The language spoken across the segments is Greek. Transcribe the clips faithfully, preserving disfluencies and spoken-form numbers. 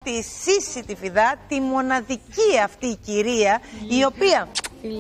τη Σύση τη Φιδά, τη μοναδική αυτή κυρία, η οποία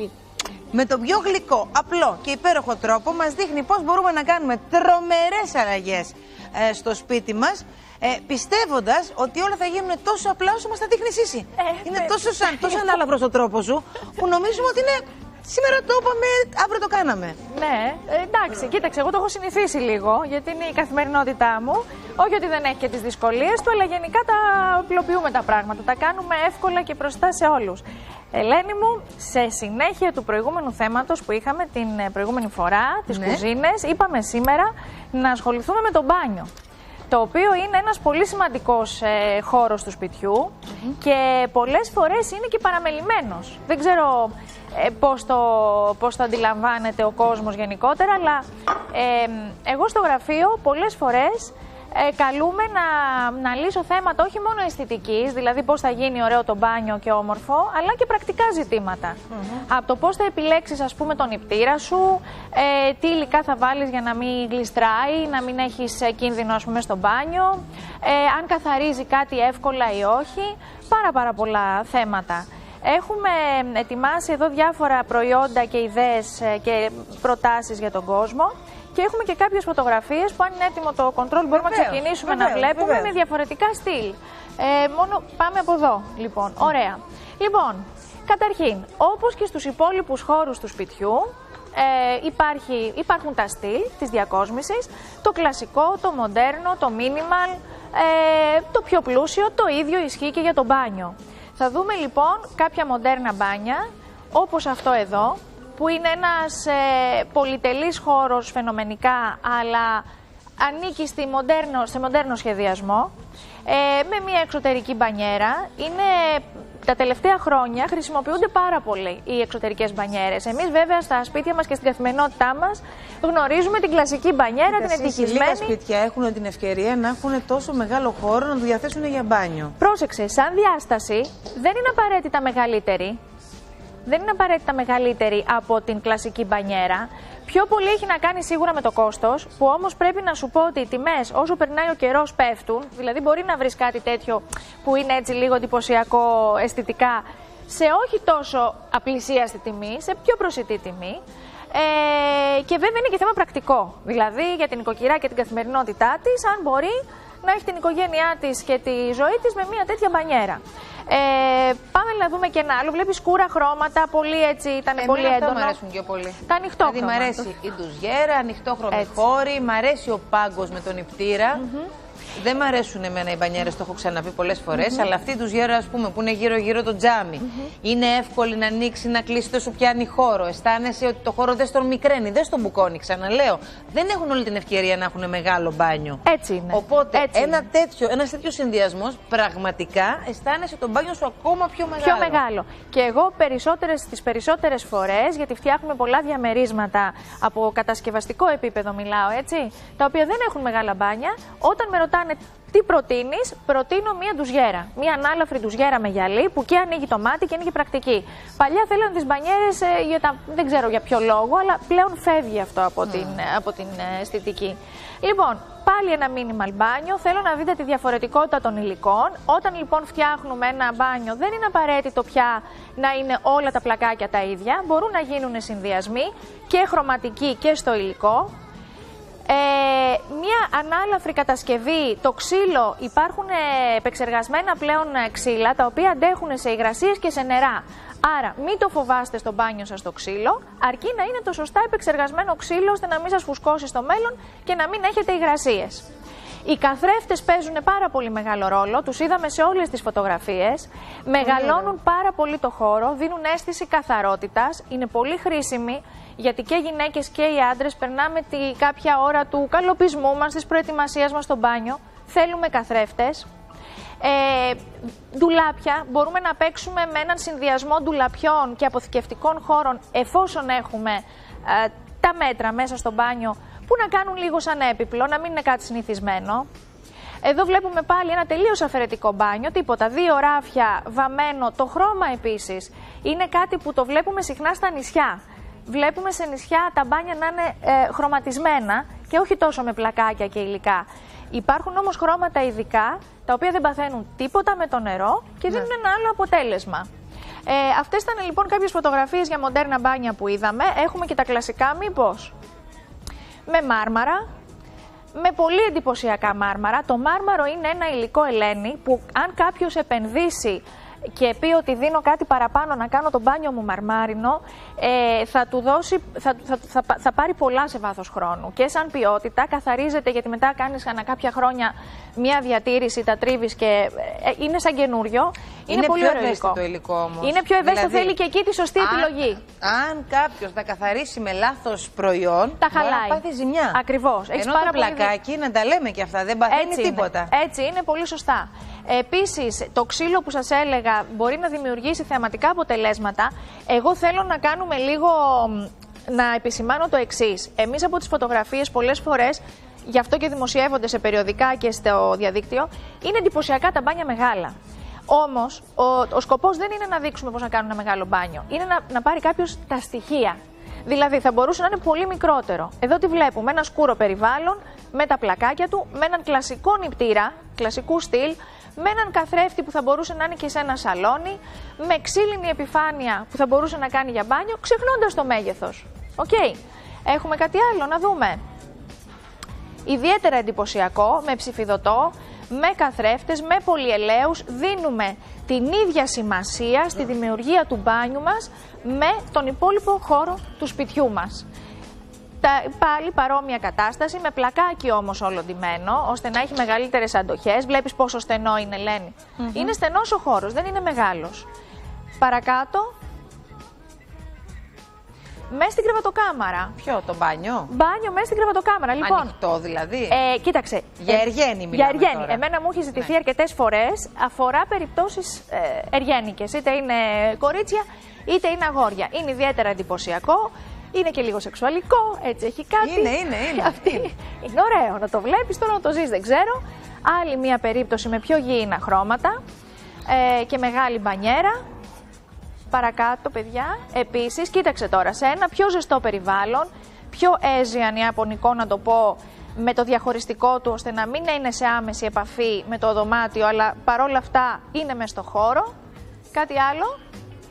με τον πιο γλυκό, απλό και υπέροχο τρόπο μας δείχνει πώς μπορούμε να κάνουμε τρομερές αλλαγές ε, στο σπίτι μας, ε, πιστεύοντας ότι όλα θα γίνουν τόσο απλά όσο μας τα δείχνει η Σύση. Ε, είναι τόσο, σαν, τόσο ανάλαβρος ο τρόπος σου που νομίζουμε ότι είναι σήμερα το είπαμε, αύριο το κάναμε. Ναι, ε, εντάξει, κοίταξε, εγώ το έχω συνηθίσει λίγο, γιατί είναι η καθημερινότητά μου. Όχι ότι δεν έχει και τις δυσκολίες του, αλλά γενικά τα απλοποιούμε τα πράγματα. Τα κάνουμε εύκολα και μπροστά σε όλους. Ελένη μου, σε συνέχεια του προηγούμενου θέματος που είχαμε την προηγούμενη φορά, τις ναι. κουζίνες, είπαμε σήμερα να ασχοληθούμε με το μπάνιο. Το οποίο είναι ένας πολύ σημαντικός ε, χώρος του σπιτιού mm-hmm. και πολλές φορές είναι και παραμελημένος. Δεν ξέρω ε, πώς, το, πώς το αντιλαμβάνεται ο κόσμος γενικότερα, αλλά ε, εγώ στο γραφείο πολλές φορές ε, καλούμε να, να λύσω θέματα όχι μόνο αισθητικής, δηλαδή πώς θα γίνει ωραίο το μπάνιο και όμορφο, αλλά και πρακτικά ζητήματα. Mm-hmm. Από το πώς θα επιλέξεις, ας πούμε, τον νηπτήρα σου, ε, τι υλικά θα βάλεις για να μην γλιστράει, να μην έχεις κίνδυνο, ας πούμε, στο μπάνιο, ε, αν καθαρίζει κάτι εύκολα ή όχι, πάρα πάρα πολλά θέματα. Έχουμε ετοιμάσει εδώ διάφορα προϊόντα και ιδέες και προτάσεις για τον κόσμο. Και έχουμε και κάποιες φωτογραφίες που, αν είναι έτοιμο το control, μπορούμε βεβαίως, να ξεκινήσουμε βεβαίως, να βλέπουμε βεβαίως. με διαφορετικά στυλ. Ε, μόνο πάμε από εδώ, λοιπόν. Ωραία. Λοιπόν, καταρχήν, όπως και στους υπόλοιπους χώρους του σπιτιού, ε, υπάρχει, υπάρχουν τα στυλ της διακόσμησης, το κλασικό, το μοντέρνο, το minimal, ε, το πιο πλούσιο, το ίδιο ισχύει και για το μπάνιο. Θα δούμε λοιπόν κάποια μοντέρνα μπάνια, όπως αυτό εδώ, που είναι ένας ε, πολυτελής χώρος φαινομενικά, αλλά ανήκει στη μοντέρνο, σε μοντέρνο σχεδιασμό, ε, με μια εξωτερική μπανιέρα. Είναι, τα τελευταία χρόνια χρησιμοποιούνται πάρα πολύ οι εξωτερικές μπανιέρες. Εμείς βέβαια στα σπίτια μας και στην καθημερινότητά μας γνωρίζουμε την κλασική μπανιέρα, την ευτυχισμένη. Λίγα σπίτια έχουν την ευκαιρία να έχουν τόσο μεγάλο χώρο να το διαθέσουν για μπάνιο. Πρόσεξε, σαν διάσταση δεν είναι απαραίτητα μεγαλύτερη. Δεν είναι απαραίτητα μεγαλύτερη από την κλασική μπανιέρα. Πιο πολύ έχει να κάνει σίγουρα με το κόστος, που όμως πρέπει να σου πω ότι οι τιμές όσο περνάει ο καιρός πέφτουν. Δηλαδή μπορεί να βρεις κάτι τέτοιο που είναι έτσι λίγο εντυπωσιακό αισθητικά, σε όχι τόσο απλησίαστη τιμή, σε πιο προσιτή τιμή. Ε, και βέβαια είναι και θέμα πρακτικό. Δηλαδή για την οικοκυρά και την καθημερινότητά της, αν μπορεί να έχει την οικογένειά της και τη ζωή της με μια τέτοια μπανιέρα. Ε, πάμε να δούμε και ένα άλλο. Βλέπεις σκούρα χρώματα, πολύ έτσι, ήταν Εμένα πολύ έντονο. Αυτό μου αρέσουν πιο πολύ. Τα ανοιχτόχρωμα. Δηλαδή μ' αρέσει η ντουζιέρα, ανοιχτόχρωμη χώρη, μ' αρέσει ο πάγκος με τον νηπτήρα. Mm-hmm. Δεν μ' αρέσουν εμένα οι μπανιέρες, το έχω ξαναπεί πολλές φορές, mm-hmm. αλλά αυτή η ντουζιέρα, ας πούμε, που είναι γύρω-γύρω το τζάμι, mm-hmm. είναι εύκολη να ανοίξει, να κλείσει, δεν σου πιάνει χώρο. Αισθάνεσαι ότι το χώρο δεν στον μικραίνει, δεν στον μπουκώνει, ξαναλέω. Δεν έχουν όλη την ευκαιρία να έχουν μεγάλο μπάνιο. Έτσι είναι. Οπότε Έτσι ένα είναι. τέτοιο, ένας τέτοιος συνδυασμός πραγματικά αισθάνεσαι το μπάνιο σου ακόμα πιο μεγάλο. Πιο μεγάλο. Και εγώ περισσότερες, τις περισσότερες φορές, γιατί φτιάχνουμε πολλά διαμερίσματα από κατασκευαστικό επίπεδο, μιλάω έτσι, τα οποία δεν έχουν μεγάλα μπάνια, όταν με ρωτάνε τι προτείνεις, προτείνω μία ντουζιέρα. Μία ανάλαφρη ντουζιέρα με γυαλί που και ανοίγει το μάτι και είναι και πρακτική. Παλιά θέλανε τις μπανιέρες, ε, για τα, δεν ξέρω για ποιο λόγο, αλλά πλέον φεύγει αυτό από mm. την, από την ε, αισθητική. Λοιπόν, πάλι ένα minimal μπάνιο. Θέλω να δείτε τη διαφορετικότητα των υλικών. Όταν λοιπόν φτιάχνουμε ένα μπάνιο, δεν είναι απαραίτητο πια να είναι όλα τα πλακάκια τα ίδια. Μπορούν να γίνουν συνδυασμοί και χρωματικοί και στο υλικό. Ε, μια ανάλαφρη κατασκευή, το ξύλο, υπάρχουν επεξεργασμένα πλέον ξύλα τα οποία αντέχουν σε υγρασίες και σε νερά. Άρα μην το φοβάστε στο μπάνιο σας το ξύλο, αρκεί να είναι το σωστά επεξεργασμένο ξύλο ώστε να μην σας φουσκώσει στο μέλλον και να μην έχετε υγρασίες. Οι καθρέφτες παίζουν πάρα πολύ μεγάλο ρόλο, τους είδαμε σε όλες τις φωτογραφίες, μεγαλώνουν πάρα πολύ το χώρο, δίνουν αίσθηση καθαρότητας, είναι πολύ χρήσιμοι. Γιατί και οι γυναίκες και οι άντρες περνάμε τη κάποια ώρα του καλοπισμού μας, της προετοιμασίας μας στο μπάνιο. Θέλουμε καθρέφτες. Ε, ντουλάπια, μπορούμε να παίξουμε με έναν συνδυασμό ντουλαπιών και αποθηκευτικών χώρων, εφόσον έχουμε ε, τα μέτρα μέσα στο μπάνιο που να κάνουν λίγο σαν έπιπλο, να μην είναι κάτι συνηθισμένο. Εδώ βλέπουμε πάλι ένα τελείως αφαιρετικό μπάνιο, τίποτα, δύο ράφια, βαμμένο, το χρώμα επίσης. Είναι κάτι που το βλέπουμε συχνά στα νησιά. Βλέπουμε σε νησιά τα μπάνια να είναι ε, χρωματισμένα και όχι τόσο με πλακάκια και υλικά. Υπάρχουν όμως χρώματα ειδικά, τα οποία δεν παθαίνουν τίποτα με το νερό και δίνουν ναι. ένα άλλο αποτέλεσμα. Ε, αυτές ήταν λοιπόν κάποιες φωτογραφίες για μοντέρνα μπάνια που είδαμε. Έχουμε και τα κλασικά μήπως? Με μάρμαρα, με πολύ εντυπωσιακά μάρμαρα. Το μάρμαρο είναι ένα υλικό, Ελένη, που αν κάποιος επενδύσει και πει ότι δίνω κάτι παραπάνω να κάνω το μπάνιο μου μαρμάρινο, ε, θα του δώσει, θα, θα, θα, θα πάρει πολλά σε βάθος χρόνου. Και σαν ποιότητα καθαρίζεται, γιατί μετά κάνεις ανά κάποια χρόνια μια διατήρηση, τα τρίβεις και ε, είναι σαν καινούριο. Είναι, είναι πολύ πιο ωραίο υλικό. Το υλικό όμως. Είναι πιο ευαίσθητο, δηλαδή, θέλει και εκεί τη σωστή αν, επιλογή. Αν κάποιος τα καθαρίσει με λάθος προϊόν, τα χαλάει. Μπορεί να πάθει ζημιά. Ακριβώς. Ενώ το πλακάκι, να τα λέμε και αυτά, δεν παθαίνει έτσι τίποτα. Είναι. Έτσι είναι, πολύ σωστά. Επίσης, το ξύλο που σας έλεγα μπορεί να δημιουργήσει θεαματικά αποτελέσματα. Εγώ θέλω να κάνουμε λίγο, να επισημάνω το εξής. Εμείς από τις φωτογραφίες πολλές φορές, γι' αυτό και δημοσιεύονται σε περιοδικά και στο διαδίκτυο, είναι εντυπωσιακά τα μπάνια μεγάλα. Όμως, ο, ο σκοπός δεν είναι να δείξουμε πώς να κάνουν ένα μεγάλο μπάνιο. Είναι να, να πάρει κάποιος τα στοιχεία. Δηλαδή, θα μπορούσε να είναι πολύ μικρότερο. Εδώ τη βλέπουμε, ένα σκούρο περιβάλλον, με τα πλακάκια του, με έναν κλασικό νηπτήρα, κλασικού στυλ, με έναν καθρέφτη που θα μπορούσε να είναι και σε ένα σαλόνι, με ξύλινη επιφάνεια που θα μπορούσε να κάνει για μπάνιο, ξεχνώντας το μέγεθος. Οκ. Okay. Έχουμε κάτι άλλο να δούμε. Ιδιαίτερα εντυπωσιακό, με ψηφιδωτό, με καθρέφτες, με πολυελαίους, δίνουμε την ίδια σημασία στη δημιουργία του μπάνιου μας με τον υπόλοιπο χώρο του σπιτιού μας. Τα, πάλι παρόμοια κατάσταση, με πλακάκι όμως όλο ντυμένο, ώστε να έχει μεγαλύτερες αντοχές. Βλέπεις πόσο στενό είναι, Ελένη. Mm-hmm. Είναι στενός ο χώρος, δεν είναι μεγάλος. Παρακάτω, μέσα στην κρεβατοκάμαρα. Ποιο, το μπάνιο? Μπάνιο μέσα στην κρεβατοκάμαρα. Λοιπόν, ανοιχτό δηλαδή. Ε, κοίταξε. Για εργένη μιλάμε. Για εργένη. Τώρα. Εμένα μου έχει ζητηθεί ναι. αρκετές φορές. Αφορά περιπτώσεις ε, εργένικες. Είτε είναι κορίτσια, είτε είναι αγόρια. Είναι ιδιαίτερα εντυπωσιακό. Είναι και λίγο σεξουαλικό, έτσι έχει κάτι. Είναι, είναι, είναι. Αυτή... είναι ωραίο να το βλέπεις, τώρα να το ζεις δεν ξέρω. Άλλη μια περίπτωση με πιο γήινα χρώματα ε, και μεγάλη μπανιέρα. Παρακάτω, παιδιά. Επίσης, κοίταξε τώρα, σε ένα πιο ζεστό περιβάλλον, πιο Asian ιαπωνικό να το πω, με το διαχωριστικό του, ώστε να μην είναι σε άμεση επαφή με το δωμάτιο, αλλά παρόλα αυτά είναι μες στο χώρο. Κάτι άλλο.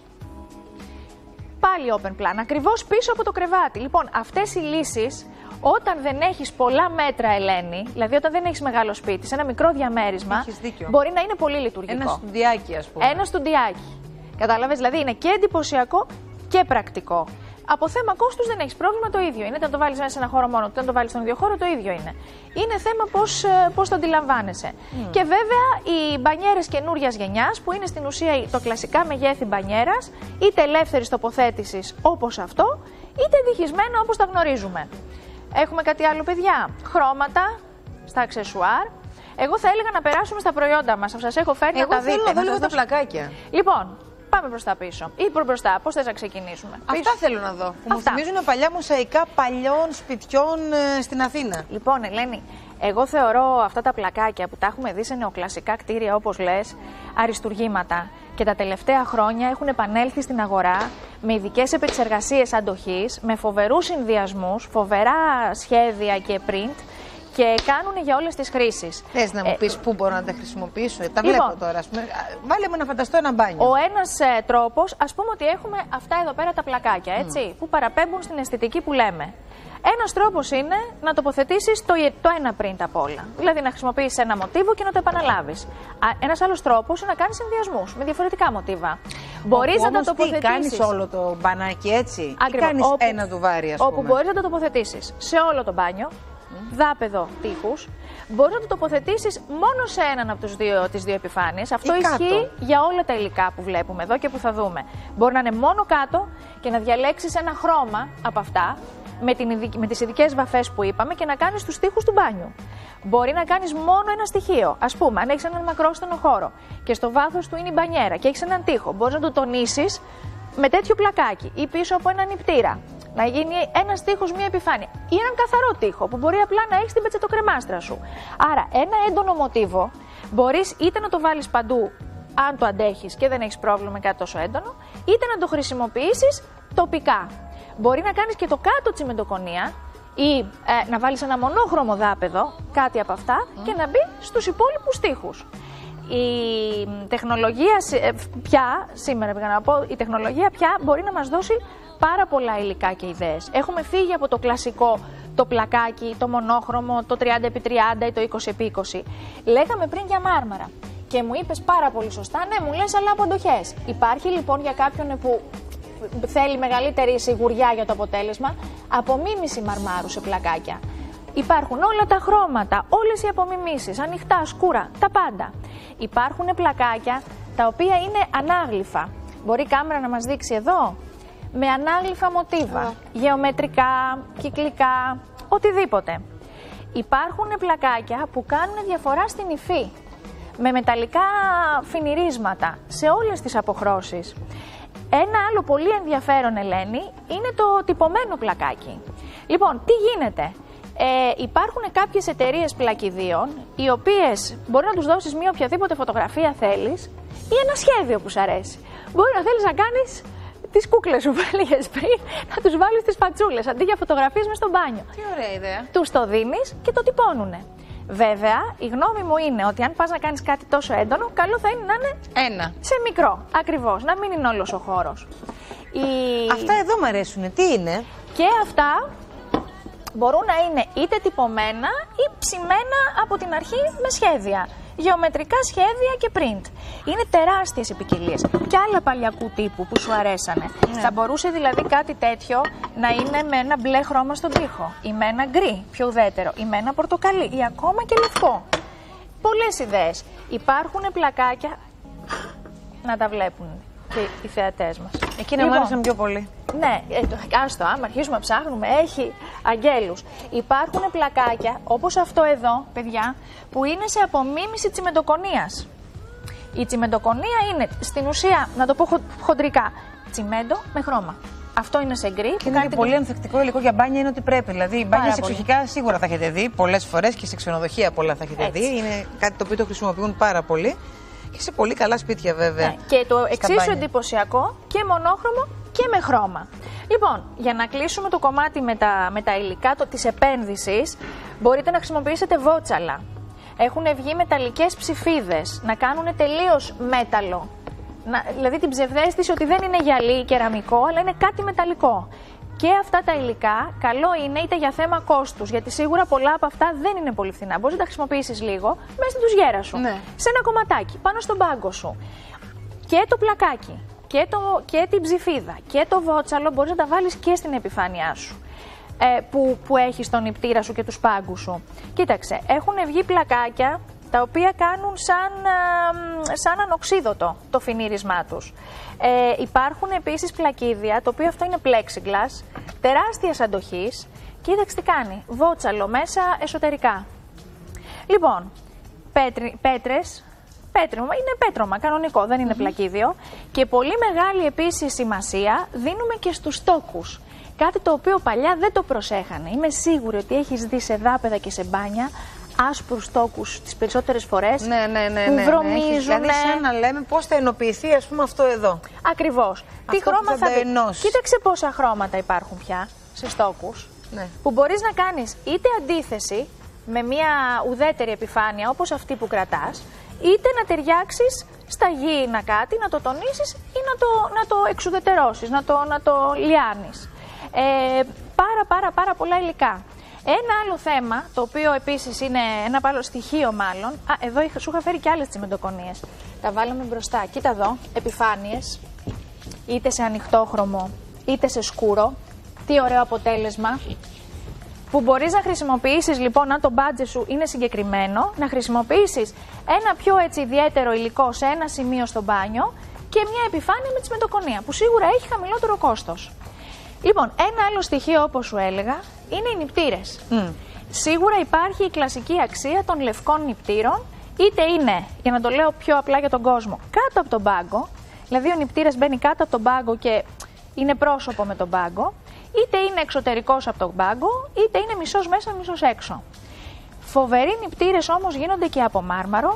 Πάλι open plan, ακριβώς πίσω από το κρεβάτι. Λοιπόν, αυτές οι λύσεις, όταν δεν έχεις πολλά μέτρα, Ελένη, δηλαδή όταν δεν έχεις μεγάλο σπίτι, σε ένα μικρό διαμέρισμα, μπορεί να είναι πολύ λειτουργικό. Ένα στουντιάκι, ας πούμε. Ένα στουντιάκι. Κατάλαβες, δηλαδή είναι και εντυπωσιακό και πρακτικό. Από θέμα κόστους δεν έχεις πρόβλημα, το ίδιο είναι. Είτε να το βάλεις μέσα σε ένα χώρο μόνο, είτε να το βάλεις στον ίδιο χώρο, το ίδιο είναι. Είναι θέμα πώς, πώς το αντιλαμβάνεσαι. Mm. Και βέβαια οι μπανιέρες καινούριας γενιάς, που είναι στην ουσία το κλασικά μεγέθη μπανιέρας, είτε ελεύθερης τοποθέτησης όπως αυτό, είτε διχισμένα όπως τα γνωρίζουμε. Έχουμε κάτι άλλο, παιδιά? Χρώματα στα αξεσουάρ. Εγώ θα έλεγα να περάσουμε στα προϊόντα μας. Σας έχω φέρει Εγώ να τα δείτε. Εγώ θέλω να δω λίγο τα πλακάκια. Λοιπόν, πάμε προς τα πίσω. Ή προς μπροστά. Πώς θες να ξεκινήσουμε? Αυτά πίσω. Θέλω να δω. Που μου Αυτά. θυμίζουν παλιά μοσαϊκά παλιών σπιτιών ε, στην Αθήνα. Λοιπόν, Ελένη, εγώ θεωρώ αυτά τα πλακάκια που τα έχουμε δει σε νεοκλασικά κτίρια, όπως λες, αριστουργήματα. Και τα τελευταία χρόνια έχουν επανέλθει στην αγορά με ειδικές επεξεργασίες αντοχής, με φοβερούς συνδυασμούς, φοβερά σχέδια και print. Και κάνουν για όλες τις χρήσεις. Θες να μου πεις ε, πού μπορώ να τα χρησιμοποιήσω? Τα λοιπόν, βλέπω τώρα. Ας πούμε. Βάλε μου να φανταστώ ένα μπάνιο. Ο ένας ε, τρόπος, ας πούμε ότι έχουμε αυτά εδώ πέρα τα πλακάκια, έτσι, mm. που παραπέμπουν στην αισθητική που λέμε. Ένας τρόπος είναι να τοποθετήσεις το, το ένα print απ' όλα. Δηλαδή να χρησιμοποιήσεις ένα μοτίβο και να το επαναλάβεις. Ένας άλλος τρόπος είναι να κάνεις συνδυασμούς με διαφορετικά μοτίβα. Μπορείς να τα τοποθετήσεις. Κάνεις όλο το μπανάκι έτσι. Ακριβώς. Ή κάνεις όπου, ένα ντουβάρι, ας πούμε. Όπου μπορείς να το τοποθετήσεις σε όλο το μπάνιο. Δάπεδο τείχους, μπορείς να το τοποθετήσεις μόνο σε έναν από τους δύο, τις δύο επιφάνειες. Αυτό ή ισχύει κάτω. Για όλα τα υλικά που βλέπουμε εδώ και που θα δούμε. Μπορεί να είναι μόνο κάτω και να διαλέξεις ένα χρώμα από αυτά με, την, με τις ειδικές βαφές που είπαμε και να κάνεις τους τείχους του μπάνιου. Μπορεί να κάνεις μόνο ένα στοιχείο. Ας πούμε, αν έχεις έναν μακρόστενο χώρο και στο βάθος του είναι η μπανιέρα και έχεις έναν τοίχο, μπορείς να το τονίσεις με τέτοιο πλακάκι ή πίσω από ένα νηπτήρα. Να γίνει ένα τείχος, μία επιφάνεια. Ή έναν καθαρό τοίχο που μπορεί απλά να έχει την πετσετοκρεμάστρα σου. Άρα, ένα έντονο μοτίβο μπορείς είτε να το βάλεις παντού, αν το αντέχεις και δεν έχεις πρόβλημα με κάτι τόσο έντονο, είτε να το χρησιμοποιήσεις τοπικά. Μπορεί να κάνεις και το κάτω τσιμεντοκονία ή ε, να βάλεις ένα μονόχρωμο δάπεδο, κάτι από αυτά, mm. και να μπει στους υπόλοιπους τοίχους. Η τεχνολογία πια, σήμερα πήγα να πω, η τεχνολογία πια μπορεί να μας δώσει πάρα πολλά υλικά και ιδέες. Έχουμε φύγει από το κλασικό, το πλακάκι, το μονόχρωμο, το τριάντα επί τριάντα ή το είκοσι επί είκοσι. Λέγαμε πριν για μάρμαρα και μου είπες πάρα πολύ σωστά, ναι, μου λες, αλλά από αντοχές. Υπάρχει λοιπόν για κάποιον που θέλει μεγαλύτερη σιγουριά για το αποτέλεσμα, απομίμηση μαρμάρου σε πλακάκια. Υπάρχουν όλα τα χρώματα, όλες οι απομιμήσεις, ανοιχτά, σκούρα, τα πάντα. Υπάρχουν πλακάκια τα οποία είναι ανάγλυφα. Μπορεί η κάμερα να μας δείξει εδώ, με ανάγλυφα μοτίβα, yeah. γεωμετρικά, κυκλικά, οτιδήποτε. Υπάρχουν πλακάκια που κάνουν διαφορά στην υφή, με μεταλλικά φινιρίσματα σε όλες τις αποχρώσεις. Ένα άλλο πολύ ενδιαφέρον, Ελένη, είναι το τυπωμένο πλακάκι. Λοιπόν, τι γίνεται? Ε, υπάρχουν κάποιες εταιρείες πλακιδίων, οι οποίες μπορεί να τους δώσεις μία οποιαδήποτε φωτογραφία θέλεις ή ένα σχέδιο που σου αρέσει. Μπορεί να θέλεις να κάνεις τις κούκλες σου που έλεγες πριν, να τους βάλεις στις πατσούλες αντί για φωτογραφίες μες στο μπάνιο. Τι ωραία ιδέα. Τους το δίνεις και το τυπώνουνε. Βέβαια, η γνώμη μου είναι ότι αν πας να κάνεις κάτι τόσο έντονο, καλό θα είναι να είναι ένα. Σε μικρό, ακριβώς, να μην είναι όλος ο χώρος. Η... Αυτά εδώ μου αρέσουν. Τι είναι? Και αυτά μπορούν να είναι είτε τυπωμένα ή ψημένα από την αρχή με σχέδια. Γεωμετρικά σχέδια και print. Είναι τεράστιες ποικιλίες. Και άλλα παλιακού τύπου που σου αρέσανε. Ναι. Θα μπορούσε δηλαδή κάτι τέτοιο να είναι με ένα μπλε χρώμα στον τοίχο, ή με ένα γκρι πιο ουδέτερο, ή με ένα πορτοκαλί, ή ακόμα και λευκό. Πολλές ιδέες. Υπάρχουν πλακάκια να τα βλέπουν και οι θεατές μας. Εκείνα λοιπόν, μου άρεσαν πιο πολύ. Ναι, ε, άστο, άμα αρχίσουμε να ψάχνουμε, έχει αγγέλους. Υπάρχουν πλακάκια, όπως αυτό εδώ, παιδιά, που είναι σε απομίμηση τσιμεντοκονίας. Η τσιμεντοκονία είναι, στην ουσία, να το πω χο, χοντρικά, τσιμέντο με χρώμα. Αυτό είναι σε γκρι. Και είναι και πολύ ανθεκτικό υλικό για μπάνια, είναι ό,τι πρέπει. Δηλαδή, μπάνια σε εξοχικά σίγουρα θα έχετε δει πολλές φορές και σε ξενοδοχεία πολλά θα έχετε Έτσι. δει. Είναι κάτι το οποίο το χρησιμοποιούν πάρα πολύ. Και σε πολύ καλά σπίτια, βέβαια. Ναι, και το εξίσου εντυπωσιακό και μονόχρωμο και με χρώμα. Λοιπόν, για να κλείσουμε το κομμάτι με τα, με τα υλικά το, της επένδυσης, μπορείτε να χρησιμοποιήσετε βότσαλα. Έχουν βγει μεταλλικές ψηφίδες, να κάνουν τελείως μέταλλο. Να, δηλαδή την ψευδαίσθηση ότι δεν είναι γυαλί ή κεραμικό, αλλά είναι κάτι μεταλλικό. Και αυτά τα υλικά, καλό είναι είτε για θέμα κόστους, γιατί σίγουρα πολλά από αυτά δεν είναι πολύ φθηνά. Μπορείς να τα χρησιμοποιήσεις λίγο μέσα στην τουζιέρα σου, ναι. σε ένα κομματάκι, πάνω στον πάγκο σου. Και το πλακάκι, και, το, και την ψηφίδα, και το βότσαλο μπορείς να τα βάλεις και στην επιφάνειά σου, ε, που, που έχεις τον νηπτήρα σου και τους πάγκους σου. Κοίταξε, έχουν βγει πλακάκια τα οποία κάνουν σαν, σαν ανοξίδωτο το φινίρισμά τους. Ε, υπάρχουν επίσης πλακίδια, το οποίο αυτό είναι plexiglass, τεράστιας αντοχής. Κοίταξε τι κάνει, βότσαλο μέσα εσωτερικά. Λοιπόν, πέτρι, πέτρες, πέτρωμα, είναι πέτρωμα κανονικό, δεν είναι mm-hmm. πλακίδιο. Και πολύ μεγάλη επίσης σημασία δίνουμε και στους τόκους. Κάτι το οποίο παλιά δεν το προσέχανε. Είμαι σίγουρη ότι έχεις δει σε δάπεδα και σε μπάνια άσπρους τόκους τις περισσότερες φορές, ναι, ναι, ναι, που ναι, βρωμίζουν. Ναι, δηλαδή σαν να λέμε πώς θα ενοποιηθεί, ας πούμε, αυτό εδώ. Ακριβώς. Αυτό τι χρώμα θα, θα ενώσει. Κοίταξε πόσα χρώματα υπάρχουν πια σε στόκους, ναι. που μπορείς να κάνεις είτε αντίθεση με μια ουδέτερη επιφάνεια όπως αυτή που κρατάς, είτε να ταιριάξεις στα γήινα κάτι, να το τονίσεις ή να το, να το εξουδετερώσεις, να το, να το λιάνεις. Ε, πάρα πάρα πάρα πολλά υλικά. Ένα άλλο θέμα, το οποίο επίσης είναι ένα άλλο στοιχείο μάλλον, α, εδώ είχα, σου είχα φέρει και άλλες τσιμεντοκονίες. Τα βάλαμε μπροστά. Κοίτα εδώ, επιφάνειες, είτε σε ανοιχτόχρωμο, είτε σε σκούρο. Τι ωραίο αποτέλεσμα. Που μπορείς να χρησιμοποιήσεις λοιπόν, αν το μπάτζετ σου είναι συγκεκριμένο, να χρησιμοποιήσεις ένα πιο έτσι ιδιαίτερο υλικό σε ένα σημείο στο μπάνιο και μια επιφάνεια με τσιμεντοκονία, που σίγουρα έχει χαμηλότερο κόστος. Λοιπόν, ένα άλλο στοιχείο, όπως σου έλεγα, είναι οι νηπτήρες. Mm. Σίγουρα υπάρχει η κλασική αξία των λευκών νηπτήρων, είτε είναι, για να το λέω πιο απλά για τον κόσμο, κάτω από τον πάγκο, δηλαδή ο νηπτήρας μπαίνει κάτω από τον πάγκο και είναι πρόσωπο με τον πάγκο, είτε είναι εξωτερικός από τον πάγκο, είτε είναι μισός μέσα, μισός έξω. Φοβεροί νηπτήρες όμως γίνονται και από μάρμαρο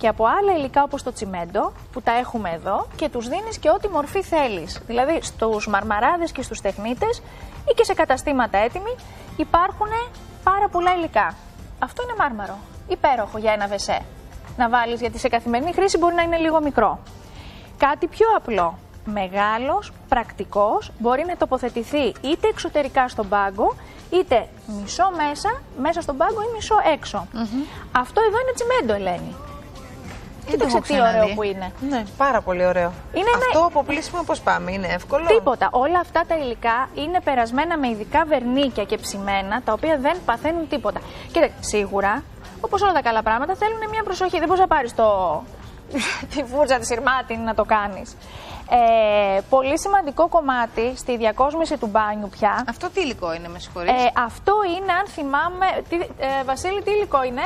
και από άλλα υλικά όπως το τσιμέντο που τα έχουμε εδώ και τους δίνεις και ό,τι μορφή θέλεις. Δηλαδή στους μαρμαράδες και στους τεχνίτες ή και σε καταστήματα έτοιμοι υπάρχουν πάρα πολλά υλικά. Αυτό είναι μάρμαρο. Υπέροχο για ένα βεσέ. Να βάλεις, γιατί σε καθημερινή χρήση μπορεί να είναι λίγο μικρό. Κάτι πιο απλό. Μεγάλος, πρακτικός, μπορεί να τοποθετηθεί είτε εξωτερικά στον πάγκο, είτε μισό μέσα, μέσα στον πάγκο ή μισό έξω. Mm-hmm. Αυτό εδώ είναι τσιμέντο, Ελένη. Κοίταξε τι ωραίο που είναι. Ναι, πάρα πολύ ωραίο. Είναι αυτό ένα... από πλήσιμο πώς πάμε, είναι εύκολο? Τίποτα. Όλα αυτά τα υλικά είναι περασμένα με ειδικά βερνίκια και ψημένα, τα οποία δεν παθαίνουν τίποτα. Κοίταξε, σίγουρα, όπως όλα τα καλά πράγματα, θέλουν μια προσοχή. Δεν μπορείς να πάρεις το... τη φούρτσα τη σειρμάτινη να το κάνεις. Ε, πολύ σημαντικό κομμάτι στη διακόσμηση του μπάνιου πια. Αυτό τι υλικό είναι, με συγχωρείς? Ε, αυτό είναι, αν θυμάμαι, τι, ε, Βασίλη, τι υλικό είναι?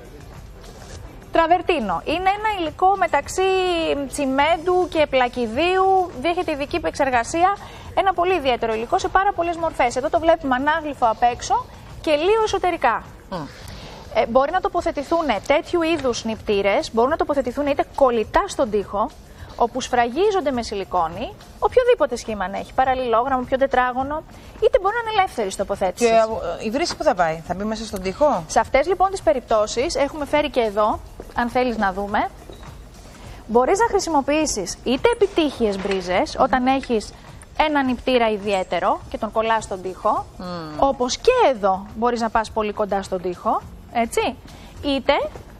Τραβερτίνο. Είναι ένα υλικό μεταξύ τσιμέντου και πλακιδίου, διέχεται ειδική επεξεργασία. Ένα πολύ ιδιαίτερο υλικό σε πάρα πολλές μορφές. Εδώ το βλέπουμε ανάγλυφο απ' έξω και λίγο εσωτερικά. Mm. Ε, μπορεί να τοποθετηθούν τέτοιου είδους νηπτήρες, μπορούν να τοποθετηθούν είτε κολλητά στον τοίχο, όπου σφραγίζονται με σιλικόνη, οποιοδήποτε σχήμα αν έχει, παραλληλόγραμμο, πιο τετράγωνο, είτε μπορεί να είναι ελεύθερη τοποθέτηση. Και η βρύση που θα πάει, θα μπει μέσα στον τοίχο? Σε αυτές λοιπόν τις περιπτώσεις, έχουμε φέρει και εδώ, αν θέλεις να δούμε, μπορείς να χρησιμοποιήσεις είτε επιτύχειες μπρίζες, mm. όταν έχεις ένα νηπτήρα ιδιαίτερο και τον κολλάς στον τοίχο, mm. όπως και εδώ μπορείς να πας πολύ κοντά στον τοίχο, έτσι, είτε,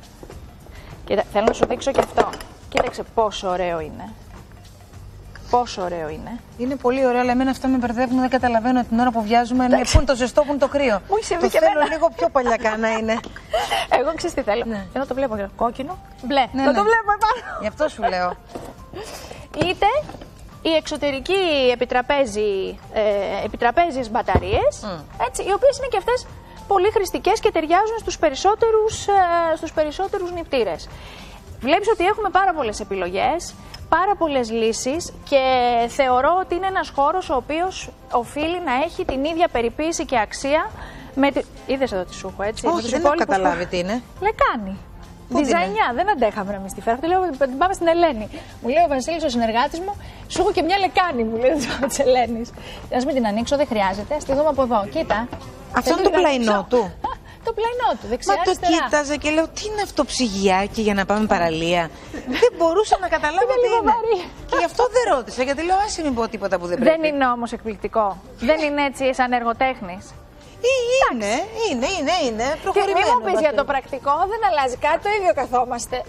και θέλω να σου δείξω και αυτό. Κοίταξε πόσο ωραίο είναι. Πόσο ωραίο είναι. Είναι πολύ ωραίο, αλλά εμένα αυτά με μπερδεύουν, δεν καταλαβαίνω την ώρα που βιάζουμε. Ναι, πού είναι το ζεστό, πού είναι το κρύο. Μου έχει το και θέλω λίγο πιο παλιακά να είναι. Εγώ ξέρεις τι θέλω. Ναι. Θέλω να το βλέπω κόκκινο, μπλε. Ναι, το, ναι. το βλέπω επάνω. Γι' αυτό σου λέω. Είτε η εξωτερική επιτραπέζι, ε, επιτραπέζιες μπαταρίες, mm. έτσι, οι οποίες είναι και αυτές πολύ χρηστικές και ταιριάζουν στους περισσότερους, ε, στους περισσότερους νηπτήρες. Βλέπεις ότι έχουμε πάρα πολλές επιλογές, πάρα πολλές λύσεις και θεωρώ ότι είναι ένας χώρος ο οποίος οφείλει να έχει την ίδια περιποίηση και αξία με τη... Είδες εδώ τι σου έχω, έτσι? Όχι, δεν έχω καταλάβει τι είναι. Λεκάνη. Διζαϊνιά, δεν αντέχαμε εμείς τη φέρα. Λέω, την πάμε στην Ελένη. Μου λέει ο Βασίλης, ο συνεργάτης μου, σου έχω και μια λεκάνη, μου λέει της Ελένης. Ας μην την ανοίξω, δεν χρειάζεται. Ας τη δούμε από εδώ. Κοίτα. Αυτό είναι το πλαϊνό του. Το πλαϊνό του, δεξιά. Μα το αριστερά. Κοίταζα και λέω, τι είναι αυτό ψυγιάκι για να πάμε παραλία. Δεν μπορούσα να καταλάβω τι είναι. Βαρύ. Και γι' αυτό δεν ρώτησα, γιατί λέω, άσε μην πω τίποτα που δεν πρέπει. Δεν είναι όμως εκπληκτικό. Δεν είναι έτσι σαν εργοτέχνης. Είναι, είναι, είναι, είναι. Προχωρημένο. Μην μου πεις για το πρακτικό, δεν αλλάζει κάτι, το ίδιο καθόμαστε.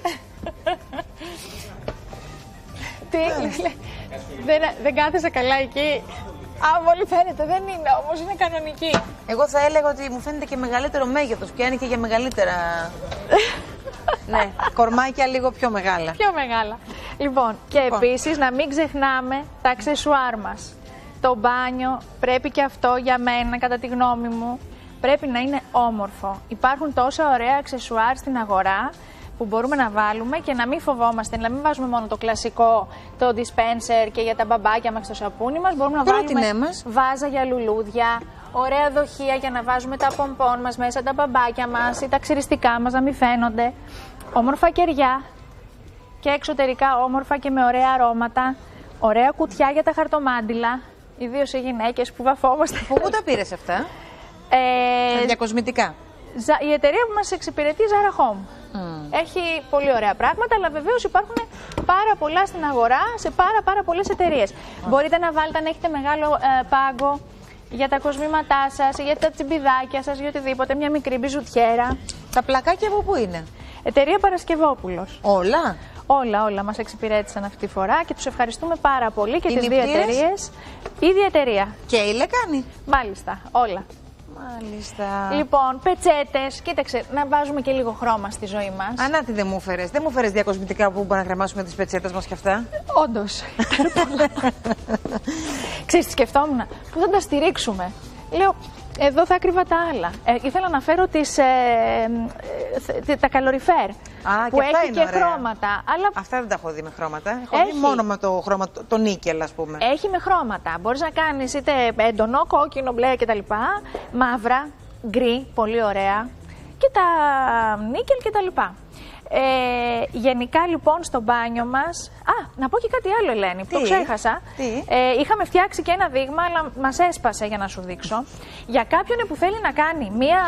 Τι, δεν, δεν κάθεσαι καλά εκεί. Α, πολύ φαίνεται, δεν είναι όμως, είναι κανονική. Εγώ θα έλεγα ότι μου φαίνεται και μεγαλύτερο μέγεθος, πιάνει και για μεγαλύτερα. Ναι, κορμάκια λίγο πιο μεγάλα. Πιο μεγάλα. Λοιπόν, και λοιπόν. Επίσης να μην ξεχνάμε τα αξεσουάρ μας. Το μπάνιο πρέπει και αυτό για μένα, κατά τη γνώμη μου, πρέπει να είναι όμορφο. Υπάρχουν τόσα ωραία αξεσουάρ στην αγορά που μπορούμε να βάλουμε και να μην φοβόμαστε, να μην βάζουμε μόνο το κλασικό, το dispenser και για τα μπαμπάκια μας, το σαπούνι μας. Μπορούμε να βάλουμε μας. βάζα για λουλούδια, ωραία δοχεία για να βάζουμε τα πομπόν μας μέσα, τα μπαμπάκια μας ή τα ξυριστικά μας να μην φαίνονται. Όμορφα κεριά και εξωτερικά όμορφα και με ωραία αρώματα. Ωραία κουτιά για τα χαρτομάντιλα, ιδίως οι γυναίκες που βαφόμαστε. Πού τα πήρες αυτά? Ε, τα διακοσμητικά. Η εταιρεία που μας εξυπηρετεί, Zara Home. Mm. Έχει πολύ ωραία πράγματα, αλλά βεβαίως υπάρχουν πάρα πολλά στην αγορά σε πάρα πάρα πολλές εταιρείες. Mm. Μπορείτε να βάλετε, αν έχετε μεγάλο ε, πάγκο, για τα κοσμήματά σας, για τα τσιμπιδάκια σας, για οτιδήποτε, μια μικρή μπιζουτιέρα. Τα πλακάκια από πού είναι? Εταιρεία Παρασκευόπουλος. Όλα? Όλα, όλα μας εξυπηρέτησαν αυτή τη φορά και τους ευχαριστούμε πάρα πολύ και τις δύο εταιρείες. Ίδια εταιρεία. Και η λεκάνη. Μάλιστα, όλα. Μάλιστα. Λοιπόν, πετσέτες. Κοίταξε, να βάζουμε και λίγο χρώμα στη ζωή μας. Ανά τι δεν μου φέρες. Δεν μου φέρες διακοσμητικά που μπορούμε να κρεμάσουμε τις πετσέτες μας και αυτά. Όντως. Ξέρεις τι σκεφτόμουν? Πού θα τα στηρίξουμε? Λέω, εδώ θα κρύβα τα άλλα. Ε, ήθελα να φέρω τις, ε, ε, τα καλοριφέρ. Α, που και αυτά έχει είναι και ωραία. Χρώματα. Αλλά... Αυτά δεν τα έχω δει με χρώματα. Έχω έχει. δει μόνο με το χρώμα, το, το νίκελ, ας πούμε. Έχει με χρώματα. Μπορείς να κάνεις είτε έντονο, κόκκινο, μπλε κτλ. Μαύρα, γκρι, πολύ ωραία. Και τα νίκελ κτλ. Ε, γενικά λοιπόν στο μπάνιο μας. Α, να πω και κάτι άλλο, Ελένη, που το ξέχασα. Τι? Ε, είχαμε φτιάξει και ένα δείγμα, αλλά μας έσπασε για να σου δείξω. Για κάποιον που θέλει να κάνει μία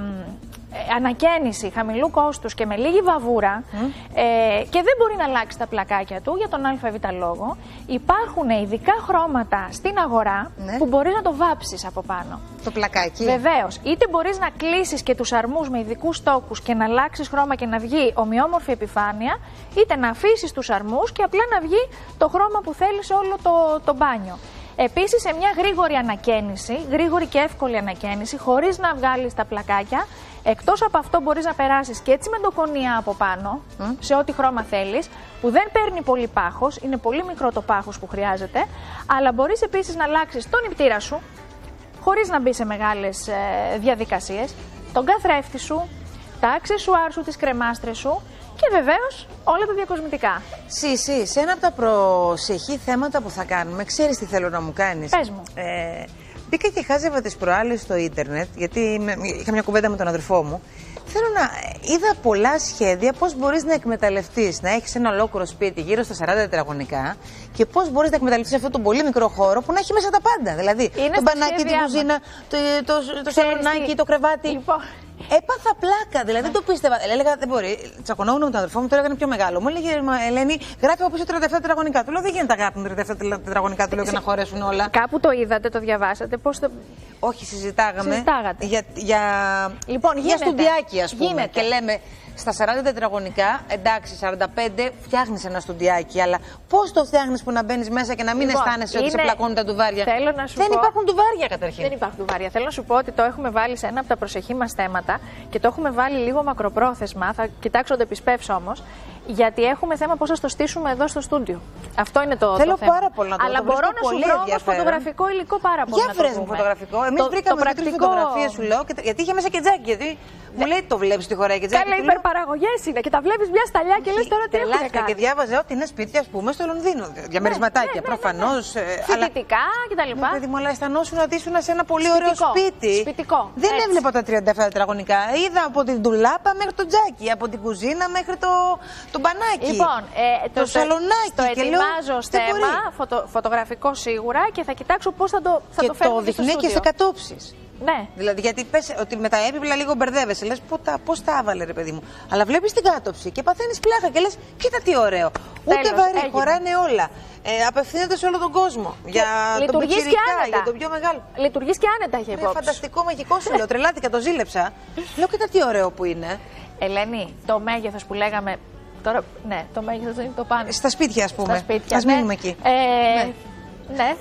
ε, ανακαίνιση χαμηλού κόστους και με λίγη βαβούρα mm. ε, και δεν μπορεί να αλλάξει τα πλακάκια του για τον ΑΒ λόγο, υπάρχουν ειδικά χρώματα στην αγορά ναι. που μπορείς να το βάψεις από πάνω. Το πλακάκι. Βεβαίως. Είτε μπορείς να κλείσεις και τους αρμούς με ειδικούς τόκους και να αλλάξεις χρώμα και να βγει ομοιόμορφη επιφάνεια, είτε να αφήσεις τους αρμούς και απλά να βγει το χρώμα που θέλεις όλο το, το μπάνιο. Επίσης, σε μια γρήγορη ανακαίνιση, γρήγορη και εύκολη ανακαίνιση, χωρίς να βγάλεις τα πλακάκια, εκτός από αυτό μπορείς να περάσεις και έτσι με ντοκονία από πάνω, mm. σε ό,τι χρώμα θέλεις, που δεν παίρνει πολύ πάχος, είναι πολύ μικρό το πάχος που χρειάζεται, αλλά μπορείς επίσης να αλλάξεις τον νηπτήρα σου, χωρίς να μπει σε μεγάλες ε, διαδικασίες, τον καθρέφτη σου, τα αξεσουάρ σου, τις κρεμάστρες σου και βεβαίως όλα τα διακοσμητικά. Σύση, σε ένα από τα προσεχή θέματα που θα κάνουμε, ξέρεις τι θέλω να μου κάνεις. Πες μου. Ε, μπήκα και χάζευα τις προάλλες στο ίντερνετ, γιατί με, είχα μια κουβέντα με τον αδερφό μου. Θέλω να. Είδα πολλά σχέδια πώς μπορείς να εκμεταλλευτείς, να έχεις ένα ολόκληρο σπίτι γύρω στα σαράντα τετραγωνικά και πώς μπορείς να εκμεταλλευτείς αυτόν τον πολύ μικρό χώρο που να έχει μέσα τα πάντα. Δηλαδή είναι το μπανάκι, την κουζίνα, το, το, το, το σαλονάκι, το κρεβάτι. Λοιπόν. Έπαθα πλάκα, δηλαδή δεν το πίστευα. Έλεγα δεν μπορεί. Τσακωνόμουν με τον αδερφό μου, το έλεγα πιο μεγάλο. Μου έλεγε Ελένη, γράφει από πίσω τριάντα επτά τετραγωνικά. Του λέω δεν γίνεται να γράφουν τριάντα επτά τετραγωνικά, του λέω και να χωρέσουν όλα. Κάπου το είδατε, το διαβάσατε, πώς το. Όχι, συζητάγαμε. Συζητάγατε. Για, για, λοιπόν, για στουντιάκι, ας πούμε. Γίνεται. Και λέμε στα σαράντα τετραγωνικά, εντάξει, σαράντα πέντε φτιάχνεις ένα στουντιάκι, αλλά πώς το φτιάχνεις που να μπαίνεις μέσα και να μην λοιπόν, αισθάνεσαι είναι... ότι σε πλακώνουν τα τουβάρια. Θέλω να σου δεν πω... υπάρχουν τουβάρια καταρχήν. Δεν υπάρχουν τουβάρια. Θέλω να σου πω ότι το έχουμε βάλει σε ένα από τα προσεχή μας θέματα και το έχουμε βάλει λίγο μακροπρόθεσμα. Θα κοιτάξω να το επισπεύσω όμως. Γιατί έχουμε θέμα πώς θα το στήσουμε εδώ στο στούντιο. Αυτό είναι το, Θέλω το θέμα. πάρα πολύ να το Αλλά το μπορώ να σου βρω όμως φωτογραφικό υλικό πάρα πολύ. Για βρες μου φωτογραφικό. Εμείς βρήκαμε το πρακτικό... φωτογραφίες σου λέω, και, γιατί είχε μέσα και τζάκι. Γιατί μου λέει το βλέπεις τη χωράει και τζάκι. Καλά, υπερπαραγωγές είναι και τα βλέπεις μια σταλιά και λες τώρα τι έχουν κάνει. Και διάβαζε ότι είναι σπίτια, ας πούμε, στο Λονδίνο. Διαμερισματάκια προφανώς. Φοιτητικά κτλ. Παιδί μου, αλλά αισθανόσουν ότι ήσουν σε ένα πολύ ωραίο σπίτι. Σπιτικό. Δεν έβλεπα τα τριάντα επτά τετραγωνικά. Είδα από την ντουλάπα μέχρι το τζάκι, από την κουζίνα μέχρι το μπανάκι. Λοιπόν, ε, το, το σαλονάκι. Το ετοιμάζω ως θέμα, φωτο, φωτογραφικό σίγουρα και θα κοιτάξω πώς θα το, θα και το φέρουμε το δείχνει και σε κατόψεις. Ναι. Δηλαδή, γιατί πες ότι με τα έπιπλα λίγο μπερδεύεσαι. Λες πώς τα έβαλε, ρε παιδί μου. Αλλά βλέπεις την κάτοψη και παθαίνεις πλάκα και λες, κοίτα τι ωραίο. Ούτε Τέλος, βαρύ, έγινε. Χωράνε όλα. Ε, απευθύνεται σε όλο τον κόσμο. Και για τον πιτσιρικά, για τον πιο μεγάλο. Λειτουργείς και άνετα, έχει υπόψη. Φανταστικό, μαγικό σου λέω. Τρελάθηκα, το ζήλεψα. Λέω, κοίτα τι ωραίο που είναι. Ελένη, το μέγεθος που λέγαμε. Τώρα, ναι, το μέγεθος είναι το πάνω. Στα σπίτια, ας πούμε. Στα σπίτια. Ας μείνουμε ναι. εκεί. Ε, ναι. Ναι.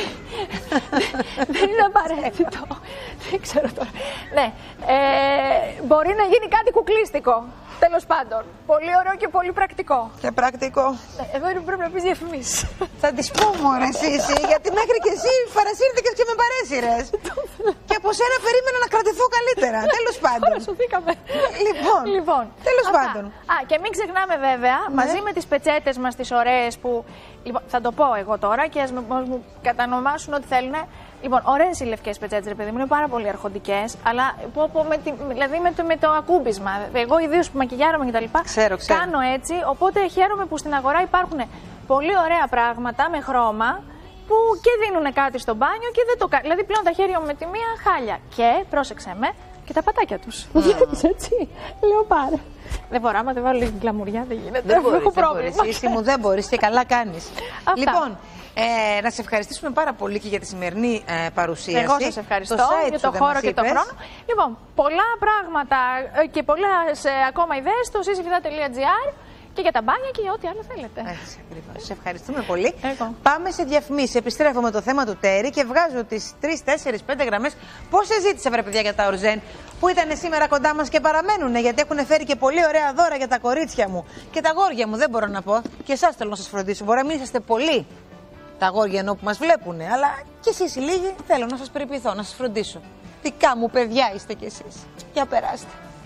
Δεν είναι απαραίτητο. Δεν ξέρω τώρα. Ναι. Ε, μπορεί να γίνει κάτι κουκλίστικο. Τέλος πάντων. Πολύ ωραίο και πολύ πρακτικό. Και πρακτικό. Ναι, εδώ είναι που πρέπει να πεις διαφημίσεις. Θα τις πω μωρέ εσύ, γιατί μέχρι και εσύ παρασύρθηκες και με παρέσυρες. Και από σένα περίμενα να κρατηθώ καλύτερα. Τέλος πάντων. Σωθήκαμε. Λοιπόν, λοιπόν τέλος αυτά. πάντων. Α, και μην ξεχνάμε βέβαια, ναι. μαζί με τις πετσέτες μας τις ωραίες που... Λοιπόν, θα το πω εγώ τώρα και ας μου κατανομάσουν ό,τι θέλουν. Λοιπόν, ωραίες οι λευκές πετσέτες, ρε παιδί μου, είναι πάρα πολύ αρχοντικές, αλλά πω, πω, με, τη, δηλαδή με το, με το ακούμπισμα. Εγώ ιδίως που μακιγιάρομαι και τα λοιπά, ξέρω, ξέρω. κάνω έτσι, οπότε χαίρομαι που στην αγορά υπάρχουν πολύ ωραία πράγματα με χρώμα που και δίνουν κάτι στο μπάνιο και δεν το κάνουν. Δηλαδή πλέον τα χέρια μου με τη μία χάλια. Και, πρόσεξε με, και τα πατάκια τους. Μου βλέπεις έτσι, λέω πάρα. Δεν μπορώ, άμα δεν βάλω λίγη γκλαμουριά δεν γίνεται. Δεν μπορείς, έχω δεν πρόβλημα. μπορείς, εσύ μου δεν μπορείς και καλά κάνεις. Αυτά. Λοιπόν, ε, να σε ευχαριστήσουμε πάρα πολύ και για τη σημερινή ε, παρουσίαση. Εγώ σας ευχαριστώ το για το χώρο και το χρόνο. Λοιπόν, πολλά πράγματα και πολλές ε, ακόμα ιδέες στο σύζυγιδά τελεία τζι άρ και για τα μπάνια και για ό,τι άλλο θέλετε. Έτσι, ακριβώς. Σε ευχαριστούμε πολύ. Εγώ. Πάμε σε διαφημίσεις. Επιστρέφω με το θέμα του Τέρι και βγάζω τις τρεις, τέσσερις, πέντε γραμμές. Πώς συζήτησε, βρε παιδιά, για τα Ορζέν που ήταν σήμερα κοντά μας και παραμένουν, γιατί έχουν φέρει και πολύ ωραία δώρα για τα κορίτσια μου και τα αγόρια μου. Δεν μπορώ να πω. Και εσάς θέλω να σας φροντίσω. Μπορεί να μην είσαστε πολλοί τα αγόρια ενώ που μας βλέπουν, αλλά κι εσείς οι λίγοι θέλω να σας περιποιηθώ, να σας φροντίσω. Δικά μου παιδιά είστε κι εσείς. Για περάστε.